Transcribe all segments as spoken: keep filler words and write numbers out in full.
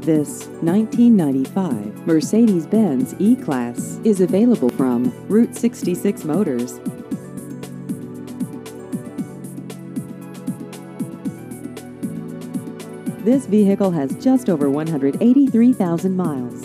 This nineteen ninety-five Mercedes-Benz E-Class is available from Route sixty-six Motors. This vehicle has just over one hundred eighty-three thousand miles.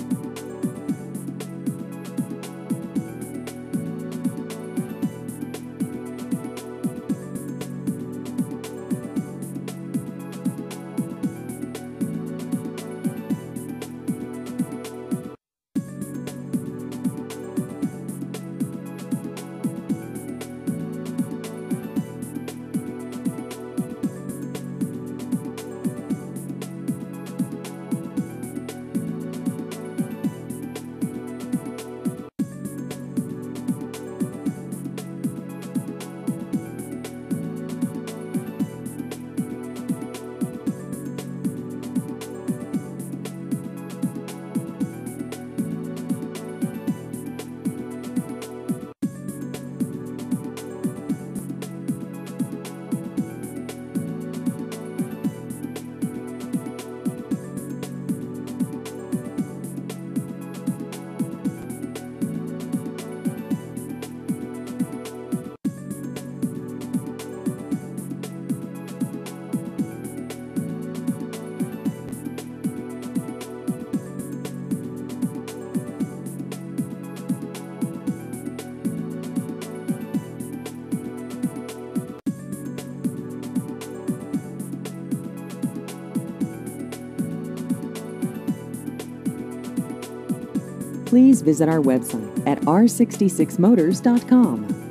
Please visit our website at r sixty-six motors dot com.